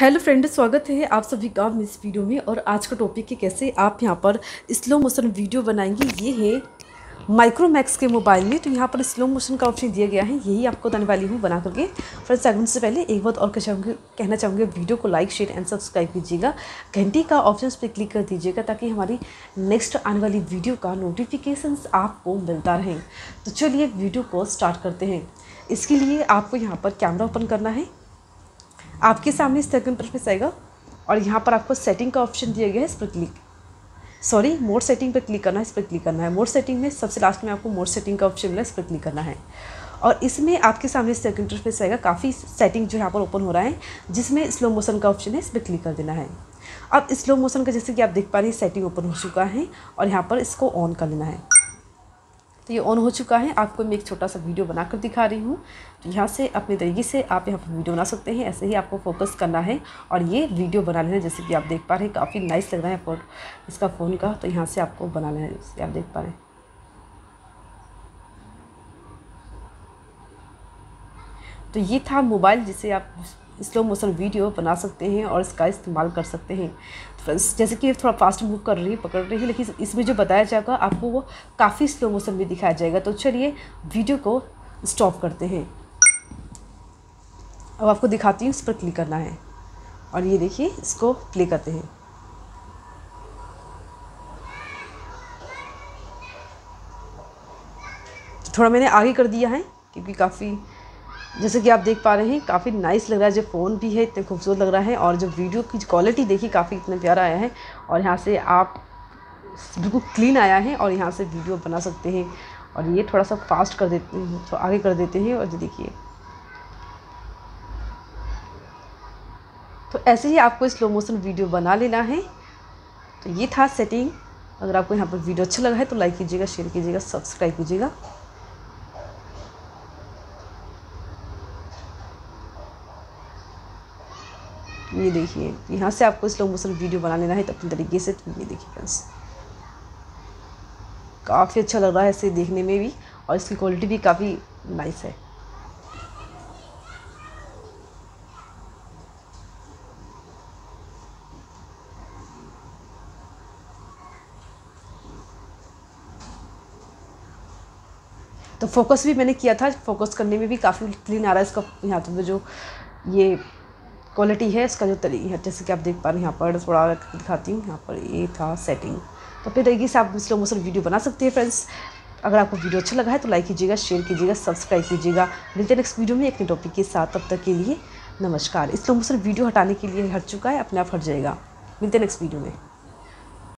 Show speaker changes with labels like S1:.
S1: Hello friend, स्वागत है आप सभी का इस वीडियो में। और आज का टॉपिक है कैसे आप यहां पर स्लो मोशन वीडियो बनाएंगे। ये है माइक्रोमैक्स के मोबाइल में। तो यहां पर स्लो मोशन का ऑप्शन दिया गया है, यही आपको बताने वाली हूं बना करके। फ्रेंड्स, आगे से पहले एक बात और कहना चाहूँगी, वीडियो को लाइक शेयर एंड सब्सक्राइब कीजिएगा। घंटी का ऑप्शन पर क्लिक कर दीजिएगा ताकि हमारी नेक्स्ट आने वाली वीडियो का नोटिफिकेशन आपको मिलता रहे। तो चलिए वीडियो को स्टार्ट करते हैं। इसके लिए आपको यहाँ पर कैमरा ओपन करना है। आपके सामने इस तरह का इंटरफेस आएगा और यहाँ पर आपको सेटिंग का ऑप्शन दिया गया है, इस पर मोड सेटिंग पर क्लिक करना है। इस पर क्लिक करना है। मोड सेटिंग में सबसे लास्ट में आपको मोड सेटिंग का ऑप्शन मिला, इस पर क्लिक करना है। और इसमें आपके सामने इस तरह का इंटरफेस आएगा। काफ़ी सेटिंग जो यहाँ पर ओपन हो रहा है, जिसमें स्लो मोशन का ऑप्शन है, इस पर क्लिक कर देना है। अब स्लो मोशन का जैसे कि आप देख पा रहे हैं, सेटिंग ओपन हो चुका है और यहाँ पर इसको ऑन कर लेना है। तो ये ऑन हो चुका है। आपको मैं एक छोटा सा वीडियो बनाकर दिखा रही हूँ। तो यहाँ से अपने तरीके से आप यहाँ पर वीडियो बना सकते हैं। ऐसे ही आपको फोकस करना है और ये वीडियो बना लेना है। जैसे कि आप देख पा रहे हैं, काफ़ी नाइस लग रहा है इसका फ़ोन का। तो यहाँ से आपको बना लेना है, जैसे आप देख पा रहे हैं। तो ये था मोबाइल जिसे आप स्लो मोशन वीडियो बना सकते हैं और इसका इस्तेमाल कर सकते हैं। फ्रेंड्स, जैसे कि थोड़ा फास्ट मूव कर रही है, पकड़ रही है, लेकिन इसमें जो बताया जाएगा आपको वो काफ़ी स्लो मोशन में दिखाया जाएगा। तो चलिए वीडियो को स्टॉप करते हैं। अब आपको दिखाती हूँ, इस पर क्लिक करना है और ये देखिए, इसको प्ले करते हैं। तो थोड़ा मैंने आगे कर दिया है क्योंकि काफ़ी, जैसे कि आप देख पा रहे हैं, काफ़ी नाइस लग रहा है। जो फ़ोन भी है इतने खूबसूरत लग रहा है और जो वीडियो की क्वालिटी देखिए काफ़ी इतना प्यारा आया है। और यहाँ से आप बिल्कुल क्लीन आया है और यहाँ से वीडियो बना सकते हैं। और ये थोड़ा सा फास्ट कर देते हैं, तो आगे कर देते हैं। और ये देखिए, तो ऐसे ही आपको स्लो मोशन वीडियो बना लेना है। तो ये था सेटिंग। अगर आपको यहाँ पर वीडियो अच्छा लगा है तो लाइक कीजिएगा, शेयर कीजिएगा, सब्सक्राइब कीजिएगा। ये देखिए, यहाँ से आपको स्लो मोशन वीडियो बना लेना है तो अपने तरीके से। तो ये देखिए फ्रेंड्स, काफ़ी अच्छा लग रहा है इसे देखने में भी और इसकी क्वालिटी भी काफ़ी नाइस है। तो फोकस भी मैंने किया था, फोकस करने में भी काफ़ी क्लीन आ रहा है इसका। यहाँ तो जो ये क्वालिटी है इसका, जो तरीका है, जैसे कि आप देख पा रहे हैं, यहाँ पर थोड़ा दिखाती हूँ। यहाँ पर ये था सेटिंग। तो अपने तरीके से आप स्लो मोशन वीडियो बना सकते हैं। फ्रेंड्स, अगर आपको वीडियो अच्छा लगा है तो लाइक कीजिएगा, शेयर कीजिएगा, सब्सक्राइब कीजिएगा। मिलते हैं नेक्स्ट वीडियो में एक नए टॉपिक के साथ। तब तक के लिए नमस्कार। स्लो मोशन वीडियो हटाने के लिए हट चुका है, अपने आप हट जाएगा। मिलते हैं नेक्स्ट वीडियो में।